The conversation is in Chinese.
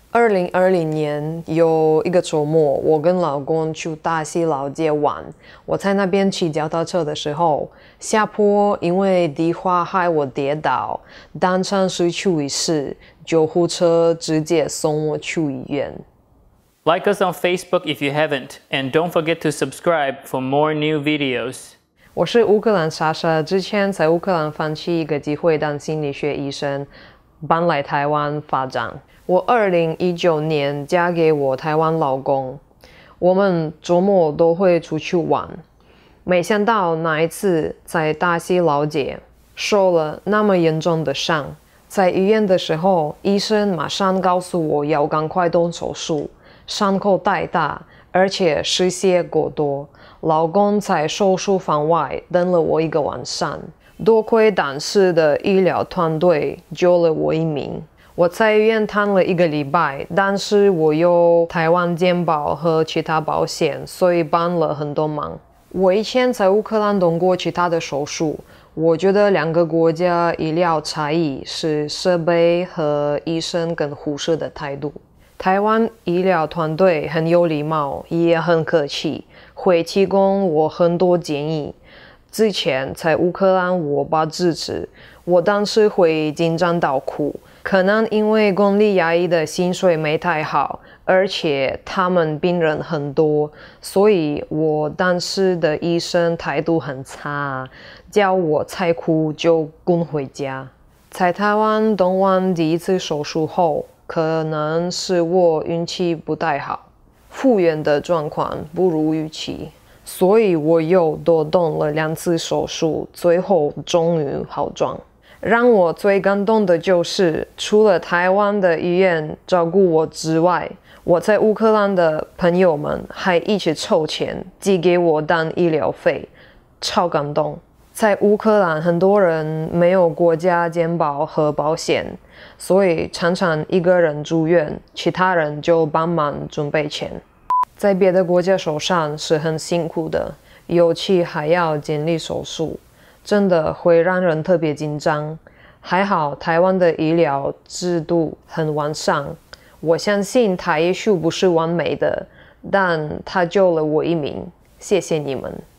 2020年有一个周末，我跟老公去大溪老街玩。我在那边骑脚踏车的时候，下坡因为地滑害我跌倒，当场失去意识，救护车直接送我去医院。 Like us on Facebook if you haven't, and don't forget to subscribe for more new videos. 我是乌克兰莎莎，之前在乌克兰放弃一个机会当心理学医生，搬来台湾发展。我2019年嫁给我台湾老公，我们周末都会出去玩。没想到那一次在大溪老街受了那么严重的伤，在医院的时候，医生马上告诉我要赶快动手术，伤口太大，而且失血过多。老公在手术房外等了我一个晚上，多亏当时的医疗团队救了我一命。我在医院躺了1个礼拜，但是我有台湾健保和其他保险，所以帮了很多忙。我以前在乌克兰动过其他的手术，我觉得2个国家医疗差异是设备和医生跟护士的态度。台湾医疗团队很有礼貌，也很客气，会提供我很多建议。之前在乌克兰我拔智齿，我当时会紧张到哭，可能因为公立牙医的薪水没太好，而且他们病人很多，所以我当时的医生态度很差，叫我再哭就滚回家。在台湾动完第一次手术后，可能是我运气不太好，复原的状况不如预期，所以我又多动了2次手术，最后终于好转。让我最感动的就是，除了台湾的医院照顾我之外，我在乌克兰的朋友们还一起凑钱寄给我当医疗费，超感动。在乌克兰，很多人没有国家健保和保险，所以常常一个人住院，其他人就帮忙准备钱。在别的国家手上是很辛苦的，尤其还要经历手术，真的会让人特别紧张。还好台湾的医疗制度很完善，我相信它也许不是完美的，但它救了我一命。谢谢你们。